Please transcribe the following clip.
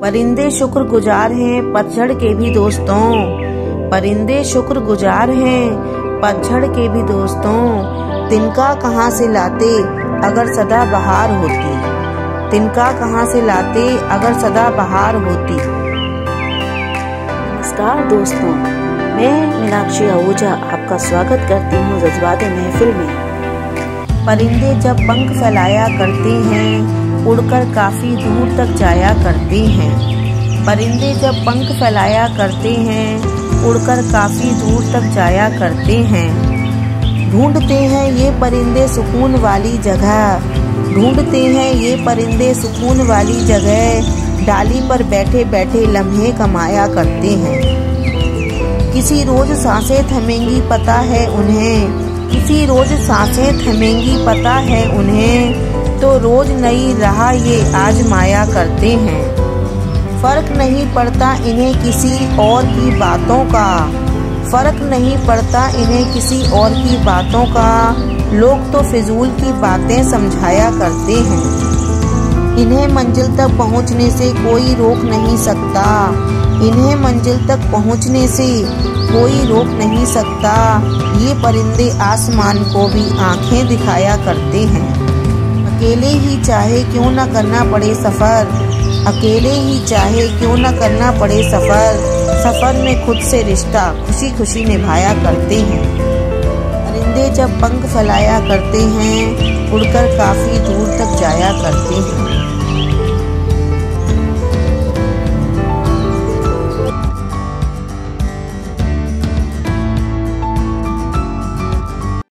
परिंदे शुक्रगुजार हैं पतझड़ के भी दोस्तों। परिंदे शुक्रगुजार हैं पतझड़ के भी दोस्तों। तिनका कहाँ से लाते अगर सदा बहार होती। तिनका कहाँ से लाते अगर सदा बहार होती। नमस्कार दोस्तों, मैं मीनाक्षी आहूजा आपका स्वागत करती हूँ जज्बाते महफिल में। परिंदे जब पंख फैलाया करते हैं उड़कर काफी दूर तक जाया करते हैं। परिंदे जब पंख फैलाया करते हैं उड़कर काफी दूर तक जाया करते हैं। ढूंढते हैं ये परिंदे सुकून वाली जगह। ढूंढते हैं ये परिंदे सुकून वाली जगह। डाली पर बैठे बैठे लम्हे कमाया करते हैं। किसी रोज सांसें थमेंगी पता है उन्हें। किसी रोज सांसें थमेंगी पता है उन्हें। तो रोज नई राह ये आजमाया करते हैं। फर्क नहीं पड़ता इन्हें किसी और की बातों का। फर्क नहीं पड़ता इन्हें किसी और की बातों का। लोग तो फिजूल की बातें समझाया करते हैं। इन्हें मंजिल तक पहुंचने से कोई रोक नहीं सकता। इन्हें मंजिल तक पहुंचने से कोई रोक नहीं सकता। ये परिंदे आसमान को भी आंखें दिखाया करते हैं। अकेले ही चाहे क्यों न करना पड़े सफ़र। अकेले ही चाहे क्यों न करना पड़े सफ़र। सफ़र में खुद से रिश्ता खुशी खुशी निभाया करते हैं। परिंदे जब पंख फैलाया करते हैं उड़कर काफ़ी दूर तक जाया करते हैं।